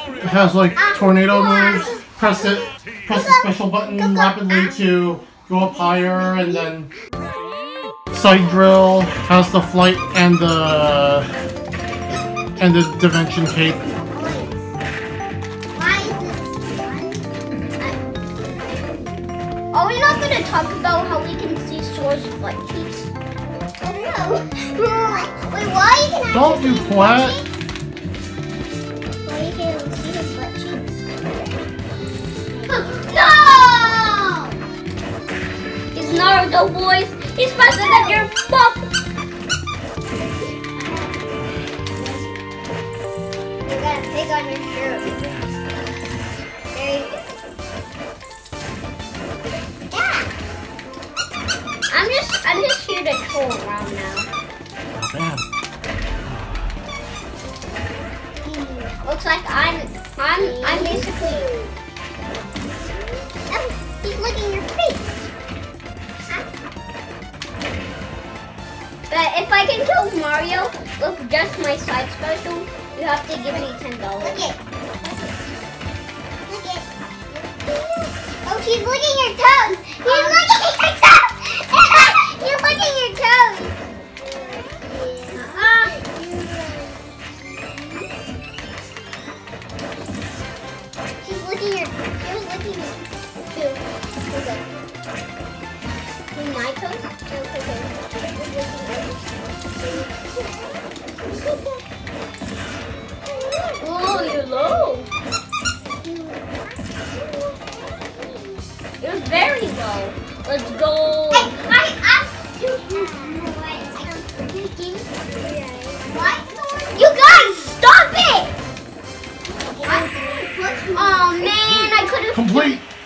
It has like tornado moves. Press the special button rapidly to go up higher, and then side drill has the flight and the dimension cape. Are we not going to talk about how we can see Sora's butt cheeks? I don't know. Wait, why you can Don't you quit? Why you can see his butt cheeks? No! He's Naruto, boys. He's faster than your mom. You got a pig on your shirt. There you go. I'm just here to troll around now. Not bad. Looks like I'm basically. He's licking your face. But if I can kill Mario with just my side special, you have to give me $10. Look it. Look it. Oh, she's licking your toes. He's licking your toes. You're licking your toes. She's licking your. She was licking your too. Okay. My toes? Okay. Oh, you're low. You're very low. Let's go. You guys, stop it! Oh man, I could have. Complete.